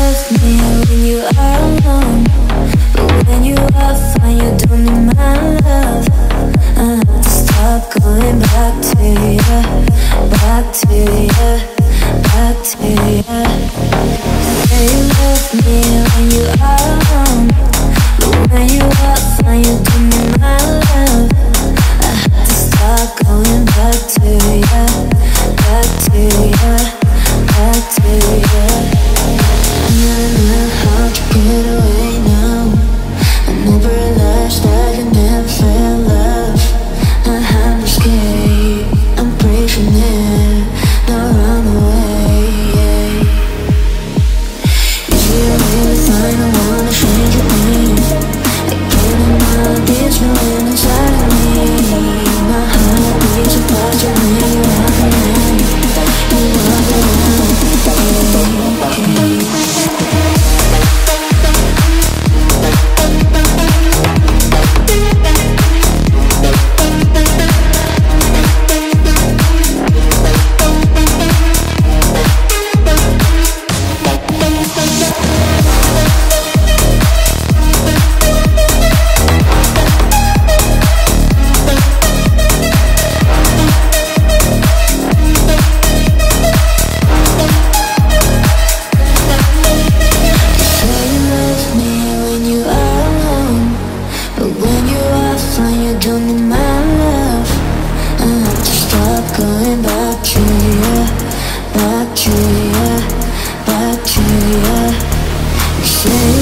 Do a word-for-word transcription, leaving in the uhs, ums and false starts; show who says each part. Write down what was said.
Speaker 1: love me when you are alone, but when you are fine, you don't need my love. I have to stop going back to you, back to you, back to you. Say you love me when you are alone, but when you are fine, you don't need my love. I have to stop going back to you, back to you, back to you. I never know how to get away now. I never realized that you never felt love. I had to escape, I'm prisoner, now run away. If you really find I wanna change your name, I can't deny this feeling inside of me. My heart beats apart to when you walk around, you walk around. Back to you, back to you. You say